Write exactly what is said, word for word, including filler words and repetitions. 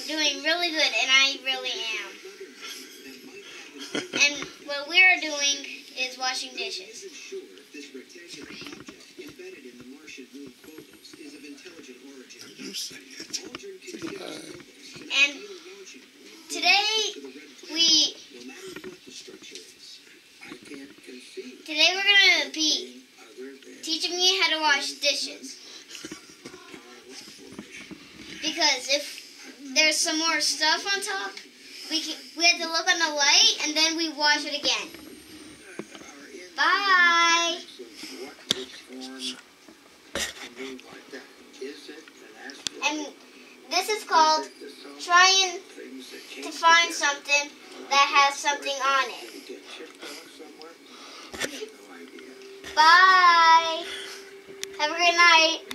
doing really good, and I really am. And what we're doing is washing dishes. You say it. And today we today we're gonna be teaching me how to wash dishes. Because if there's some more stuff on top, we can, we have to look on the light and then we wash it again. Bye. And this is called trying to find something that has something on it. Bye. Have a good night.